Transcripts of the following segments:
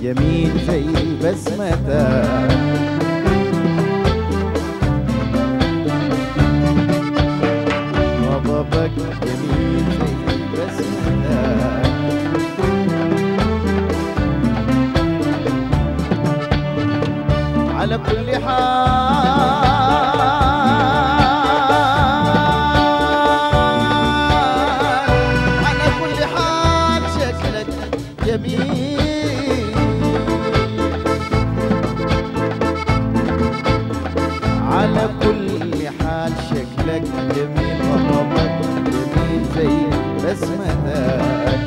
جميل زي بسمتك. غضبك جميل زي بسمتك. على كل حال شكلك جميل. على كل حال شكلك جميل. غضبك جميل زي بسمتك.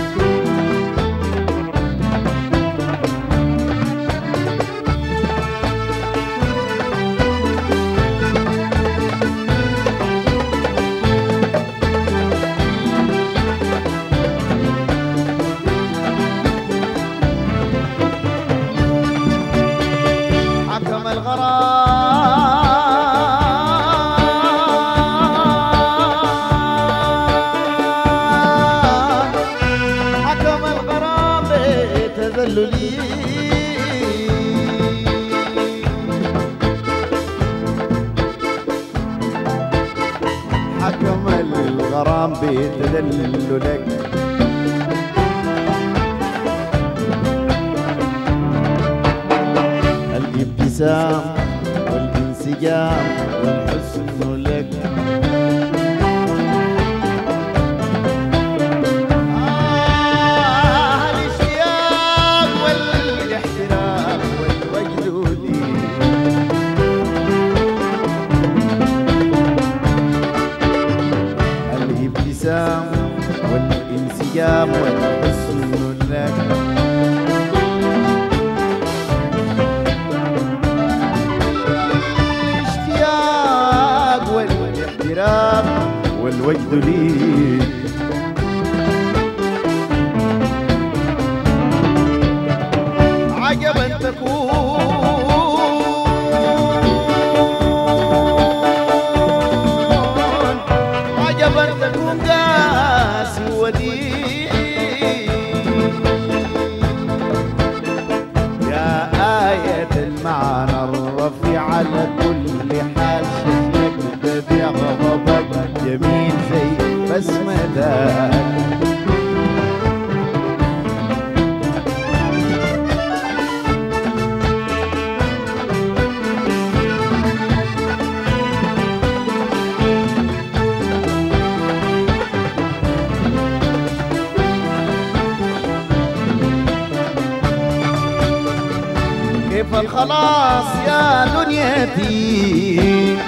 حكم الغرام بتذللي. حكم الغرام بتذللك. الابتسام والانسجام والحسن لك. الاشتياق والاحترام والوجد لي. الابتسام والانسجام والحسن لك. والوجد لي. عجبا تكون قاسي وديع. يا آية المعنى الرفيع على كل حال شكلك بديع. غضبك جميل زي بسمتك. كيف الخلاص يا دنيتي.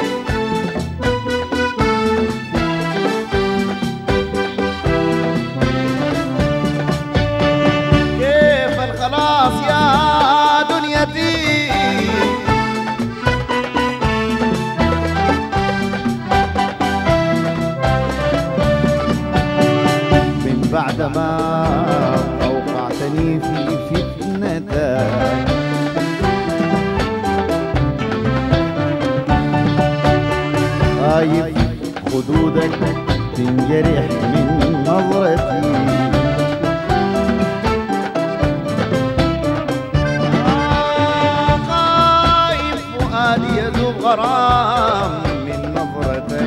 كيف الخلاص يا دنيتي. من بعدما أوقعتني في فتنتك. خايف خدودك تنجرح من نظرتي. خايف فؤادي يذوب غرام من نظرتك.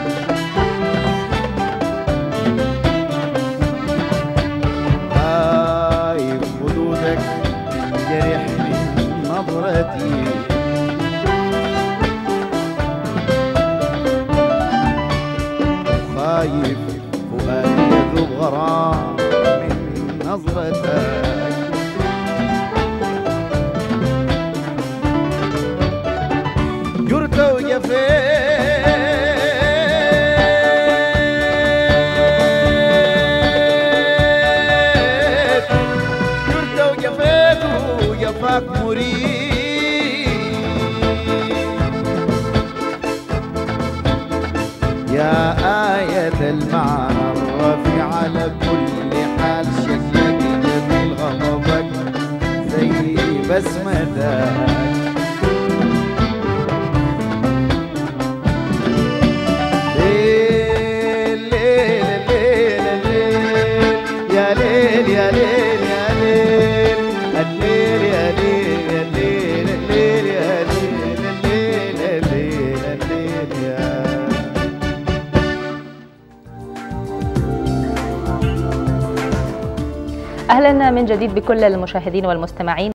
خايف خدودك تنجرح من نظرتي. خايف فؤادي يذوب غرام من نظرتك. جرت وجفيت. جرت وجفيت وجفاك مريد. يا آية المعنى الرفيع على كل حال شكلك جميل. غضبك زي بسمتك. ليل ليل ليل ليل يا ليل يا ليل يا ليل الليل. أهلا من جديد بكل المشاهدين والمستمعين